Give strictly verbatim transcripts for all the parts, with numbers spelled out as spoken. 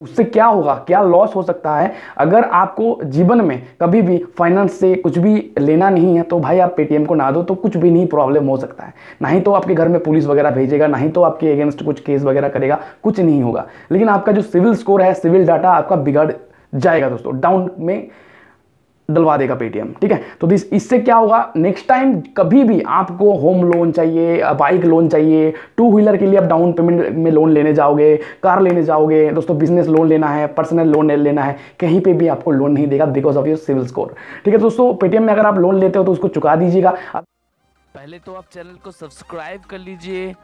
उससे क्या होगा, क्या लॉस हो सकता है। अगर आपको जीवन में कभी भी फाइनेंस से कुछ भी लेना नहीं है तो भाई आप पेटीएम को ना दो, तो कुछ भी नहीं प्रॉब्लम हो सकता है। ना ही तो आपके घर में पुलिस वगैरह भेजेगा, ना ही तो आपके अगेंस्ट कुछ केस वगैरह करेगा, कुछ नहीं होगा। लेकिन आपका जो सिविल स्कोर है, सिविल डाटा आपका बिगड़ जाएगा दोस्तों, डाउन में डलवा देगा पेटीएम। ठीक है, तो इस इससे क्या होगा, नेक्स्ट टाइम कभी भी आपको होम लोन चाहिए, बाइक लोन चाहिए, टू व्हीलर के लिए आप डाउन पेमेंट में लोन लेने जाओगे, कार लेने जाओगे दोस्तों, बिजनेस लोन लेना है, पर्सनल लोन लेना है, कहीं पे भी आपको लोन नहीं देगा because of your CIBIL score. ठीक है दोस्तों, पेटीएम में अगर आप लोन लेते हो तो उसको चुका दीजिएगा। पहले तो आप चैनल को सब्सक्राइब कर लीजिए,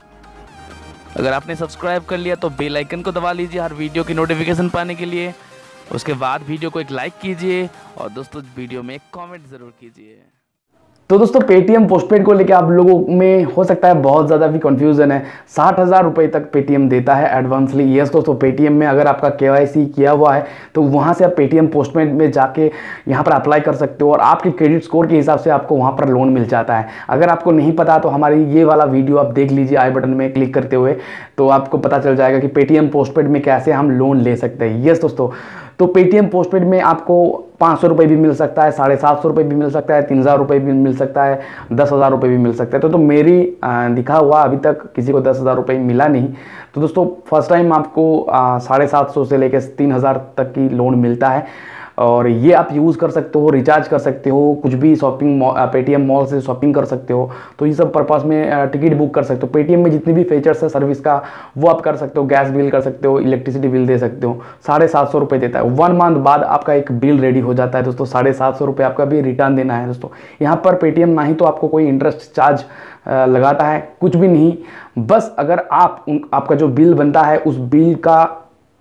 अगर आपने सब्सक्राइब कर लिया तो बेल आइकन को दबा लीजिए हर वीडियो की नोटिफिकेशन पाने के लिए। उसके बाद वीडियो को एक लाइक कीजिए और दोस्तों वीडियो में एक कमेंट ज़रूर कीजिए। तो दोस्तों पेटीएम पोस्टपेड को लेकर आप लोगों में हो सकता है बहुत ज़्यादा भी कंफ्यूजन है। साठ हज़ार रुपये तक पेटीएम देता है एडवांसली। यस दोस्तों, पेटीएम में अगर आपका केवाईसी किया हुआ है तो वहाँ से आप पेटीएम पोस्टपेड में जाके यहाँ पर अप्लाई कर सकते हो और आपके क्रेडिट स्कोर के हिसाब से आपको वहाँ पर लोन मिल जाता है। अगर आपको नहीं पता तो हमारी ये वाला वीडियो आप देख लीजिए आई बटन में क्लिक करते हुए, तो आपको पता चल जाएगा कि पेटीएम पोस्टपेड में कैसे हम लोन ले सकते हैं। यस दोस्तों, तो पेटीएम पोस्टपेड में आपको पाँच सौ रुपये भी मिल सकता है, साढ़े सात सौ रुपये भी मिल सकता है, तीन हज़ार रुपये भी मिल सकता है, दस हज़ार रुपये भी मिल सकता है। तो, तो मेरी दिखा हुआ अभी तक किसी को दस हज़ार रुपये मिला नहीं। तो दोस्तों फर्स्ट टाइम आपको साढ़े सात सौ से लेकर तीन हज़ार तक की लोन मिलता है और ये आप यूज़ कर सकते हो, रिचार्ज कर सकते हो, कुछ भी शॉपिंग पेटीएम मॉल से शॉपिंग कर सकते हो। तो ये सब पर्पस में टिकट बुक कर सकते हो। पेटीएम में जितने भी फीचर्स है सर्विस का वो आप कर सकते हो, गैस बिल कर सकते हो, इलेक्ट्रिसिटी बिल दे सकते हो। साढ़े सात सौ रुपये देता है। वन मंथ बाद आपका एक बिल रेडी हो जाता है दोस्तों, साढ़े सात सौ रुपये आपका भी रिटर्न देना है दोस्तों। यहाँ पर पेटीएम ना ही तो आपको कोई इंटरेस्ट चार्ज लगाता है, कुछ भी नहीं। बस अगर आप आपका जो बिल बनता है उस बिल का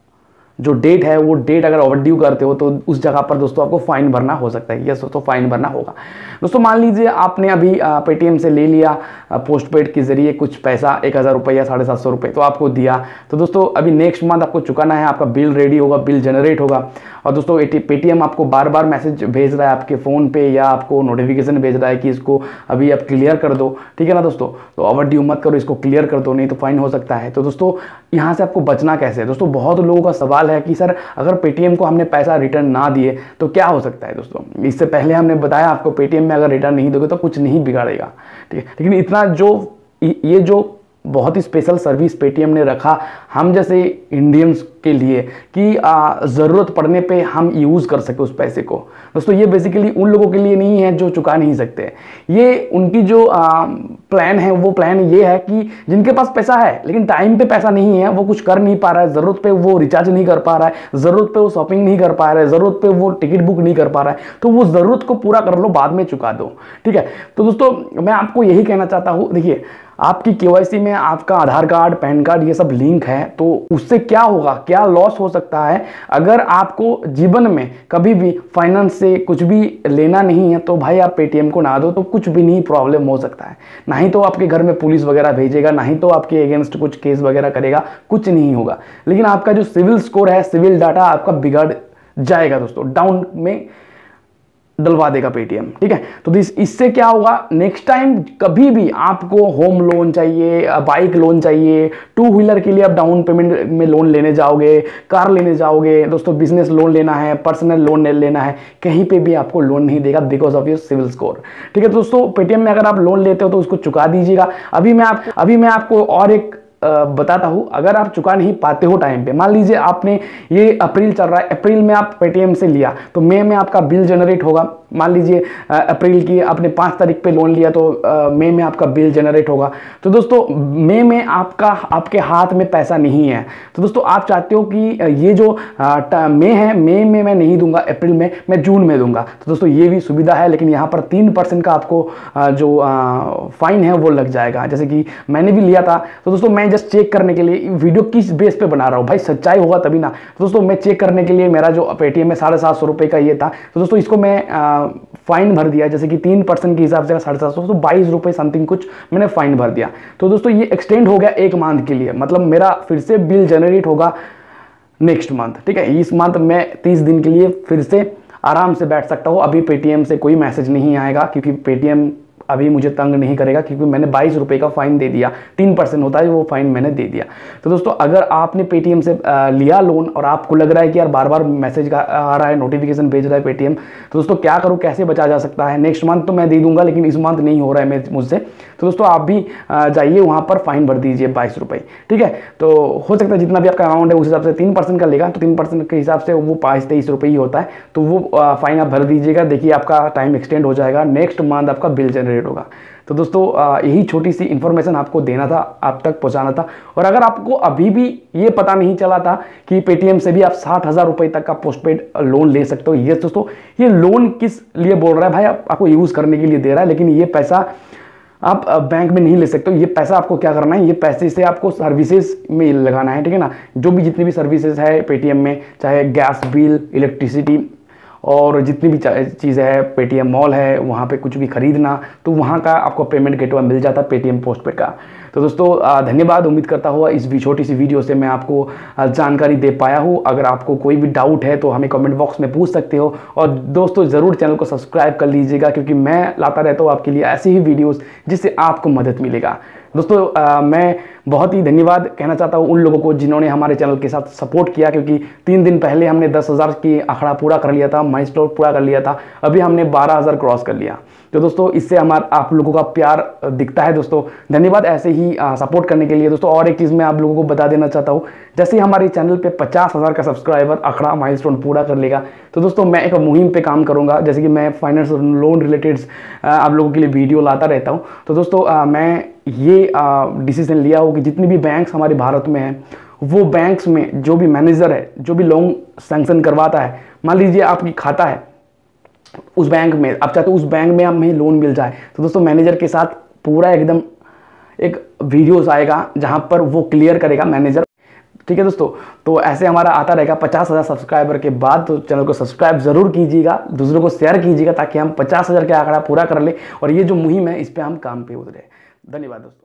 जो डेट है वो डेट अगर ओवरड्यू करते हो तो उस जगह पर दोस्तों आपको फाइन भरना हो सकता है। यस दोस्तों, फाइन भरना होगा। दोस्तों मान लीजिए आपने अभी पेटीएम से ले लिया पोस्टपेड के जरिए कुछ पैसा, एक हज़ार रुपये या साढ़े सात सौ रुपये तो आपको दिया। तो दोस्तों अभी नेक्स्ट मंथ आपको चुकाना है, आपका बिल रेडी होगा, बिल जनरेट होगा और दोस्तों पेटीएम आपको बार बार मैसेज भेज रहा है आपके फ़ोन पे या आपको नोटिफिकेशन भेज रहा है कि इसको अभी आप क्लियर कर दो। ठीक है ना दोस्तों, तो ओवरड्यू मत करो, इसको क्लियर कर दो, नहीं तो फाइन हो सकता है। तो दोस्तों यहाँ से आपको बचना कैसे है दोस्तों, बहुत लोगों का सवाल है कि सर अगर पेटीएम को हमने पैसा रिटर्न ना दिए तो क्या हो सकता है दोस्तों। इससे पहले हमने बताया आपको पेटीएम में अगर रिटर्न नहीं दोगे तो कुछ नहीं बिगाड़ेगा। ठीक है, लेकिन इतना जो ये जो बहुत ही स्पेशल सर्विस पेटीएम ने रखा हम जैसे इंडियंस के लिए कि ज़रूरत पड़ने पे हम यूज़ कर सके उस पैसे को। दोस्तों ये बेसिकली उन लोगों के लिए नहीं है जो चुका नहीं सकते। ये उनकी जो आ, प्लान है वो प्लान ये है कि जिनके पास पैसा है लेकिन टाइम पे पैसा नहीं है, वो कुछ कर नहीं पा रहा है, ज़रूरत पे वो रिचार्ज नहीं कर पा रहा है, ज़रूरत पे वो शॉपिंग नहीं कर पा रहा है, ज़रूरत पे वो टिकट बुक नहीं कर पा रहा है, तो वो ज़रूरत को पूरा कर लो, बाद में चुका दो। ठीक है, तो दोस्तों मैं आपको यही कहना चाहता हूँ, देखिए आपकी केवाईसी में आपका आधार कार्ड, पैन कार्ड ये सब लिंक है, तो उससे क्या होगा, क्या लॉस हो सकता है। अगर आपको जीवन में कभी भी फाइनेंस से कुछ भी लेना नहीं है तो भाई आप पेटीएम को ना दो, तो कुछ भी नहीं प्रॉब्लम हो सकता है। ना ही तो आपके घर में पुलिस वगैरह भेजेगा, ना ही तो आपके अगेंस्ट कुछ केस वगैरह करेगा, कुछ नहीं होगा। लेकिन आपका जो सिविल स्कोर है, सिविल डाटा आपका बिगड़ जाएगा दोस्तों, डाउन में डलवा देगा पेटीएम। ठीक है, तो इस इससे क्या होगा, नेक्स्ट टाइम कभी भी आपको होम लोन चाहिए, बाइक लोन चाहिए, टू व्हीलर के लिए आप डाउन पेमेंट में लोन लेने जाओगे, कार लेने जाओगे दोस्तों, बिजनेस लोन लेना है, पर्सनल लोन लेना है, कहीं पे भी आपको लोन नहीं देगा because of your CIBIL score. ठीक है दोस्तों, पेटीएम में अगर आप लोन लेते हो तो उसको चुका दीजिएगा। अभी मैं आपको अभी मैं आपको और एक बताता हूं, अगर आप चुका नहीं पाते हो टाइम पे, मान लीजिए आपने ये अप्रैल चल रहा है, अप्रैल में आप पेटीएम से लिया तो मई में आपका बिल जनरेट होगा। मान लीजिए अप्रैल की आपने पाँच तारीख पे लोन लिया तो मई में आपका बिल जनरेट होगा। तो दोस्तों मई में आपका आपके हाथ में पैसा नहीं है, तो दोस्तों आप चाहते हो कि ये जो मई है, मई में मैं नहीं दूंगा, अप्रैल में मैं जून में दूंगा। तो दोस्तों ये भी सुविधा है, लेकिन यहाँ पर तीन परसेंट का आपको जो फाइन है वो लग जाएगा। जैसे कि मैंने भी लिया था, तो दोस्तों मैं जस्ट चेक करने के लिए वीडियो किस बेस पे बना रहा हूँ, भाई सच्चाई होगा तभी ना। तो दोस्तों मैं चेक करने के लिए, मेरा जो पेटीएम में साढ़े सात सौ रुपये का ये था, तो दोस्तों इसको मैं फाइन भर दिया, जैसे कि तीन परसेंट के हिसाब से साढ़े सात सौ तो बाईस रुपये समथिंग कुछ मैंने फाइन भर दिया। तो दोस्तों ये एक्सटेंड हो गया एक मंथ के लिए, मतलब मेरा फिर से बिल जनरेट होगा नेक्स्ट मंथ। ठीक है, इस मंथ मैं तीस दिन के लिए फिर से आराम से बैठ सकता हूँ। अभी पेटीएम से कोई मैसेज नहीं आएगा क्योंकि पेटीएम अभी मुझे तंग नहीं करेगा, क्योंकि मैंने बाईस रुपये का फ़ाइन दे दिया, तीन परसेंट होता है वो फ़ाइन मैंने दे दिया। तो दोस्तों अगर आपने पेटीएम से लिया लोन और आपको लग रहा है कि यार बार बार मैसेज का आ रहा है, नोटिफिकेशन भेज रहा है पेटीएम, तो दोस्तों क्या करूँ, कैसे बचा जा सकता है? नेक्स्ट मंथ तो मैं दे दूंगा, लेकिन इस मंथ नहीं हो रहा है मैं मुझसे, तो दोस्तों आप भी जाइए वहाँ पर फाइन भर दीजिए बाईस रुपये, ठीक है। तो हो सकता है जितना भी आपका अमाउंट है उस हिसाब से तीन परसेंट का लेगा, तो तीन परसेंट के हिसाब से वो बाईस तेईस रुपये ही होता है, तो वो फाइन आप भर दीजिएगा। देखिए आपका टाइम एक्सटेंड हो जाएगा, नेक्स्ट मंथ आपका बिल जनरेट होगा। तो दोस्तों यही छोटी सी इन्फॉर्मेशन आपको देना था, आप तक पहुंचाना था। और अगर आपको अभी भी ये पता नहीं चला था कि पेटीएम से भी आप साठ हज़ार रुपये तक का पोस्टपेड लोन ले सकते हो, ये दोस्तों ये लोन किस लिए बोल रहा है भाई, आप, आपको यूज़ करने के लिए दे रहा है, लेकिन ये पैसा आप बैंक में नहीं ले सकते हो। ये पैसा आपको क्या करना है, ये पैसे से आपको सर्विसेज में लगाना है, ठीक है ना। जो भी जितनी भी सर्विसेज है पेटीएम में, चाहे गैस बिल, इलेक्ट्रिसिटी और जितनी भी चीज़ें है, पेटीएम मॉल है, वहाँ पे कुछ भी खरीदना, तो वहाँ का आपको पेमेंट गेटवे मिल जाता है पेटीएम पोस्टपेड का। तो दोस्तों धन्यवाद, उम्मीद करता हुआ इस छोटी सी वीडियो से मैं आपको जानकारी दे पाया हूँ। अगर आपको कोई भी डाउट है तो हमें कमेंट बॉक्स में पूछ सकते हो। और दोस्तों ज़रूर चैनल को सब्सक्राइब कर लीजिएगा, क्योंकि मैं लाता रहता हूँ आपके लिए ऐसी ही वीडियोज़ जिससे आपको मदद मिलेगा। दोस्तों आ, मैं बहुत ही धन्यवाद कहना चाहता हूँ उन लोगों को जिन्होंने हमारे चैनल के साथ सपोर्ट किया, क्योंकि तीन दिन पहले हमने दस हज़ार की आंकड़ा पूरा कर लिया था, माइलस्टोन पूरा कर लिया था, अभी हमने बारह हज़ार क्रॉस कर लिया। तो दोस्तों इससे हमारा आप लोगों का प्यार दिखता है। दोस्तों धन्यवाद ऐसे ही आ, सपोर्ट करने के लिए। दोस्तों और एक चीज़ मैं आप लोगों को बता देना चाहता हूँ, जैसे ही हमारे चैनल पे पचास हज़ार का सब्सक्राइबर आंकड़ा माइलस्टोन पूरा कर लेगा, तो दोस्तों मैं एक मुहिम पे काम करूँगा, जैसे कि मैं फाइनेंस लोन रिलेटेड आप लोगों के लिए वीडियो लाता रहता हूँ। तो दोस्तों आ, मैं ये डिसीजन लिया हो कि जितनी भी बैंक्स हमारे भारत में हैं, वो बैंक्स में जो भी मैनेजर है, जो भी लोन सैंक्शन करवाता है, मान लीजिए आपकी खाता है उस बैंक में, आप चाहते हो उस बैंक में हमें लोन मिल जाए, तो दोस्तों मैनेजर के साथ पूरा एकदम एक वीडियोस आएगा जहां पर वो क्लियर करेगा मैनेजर, ठीक है दोस्तों। तो ऐसे हमारा आता रहेगा पचास हज़ार सब्सक्राइबर के बाद। तो चैनल को सब्सक्राइब जरूर कीजिएगा, दूसरों को शेयर कीजिएगा, ताकि हम पचास हज़ार का आंकड़ा पूरा कर ले और ये जो मुहिम है इस पर हम काम पे उतरे। धन्यवाद दोस्तों।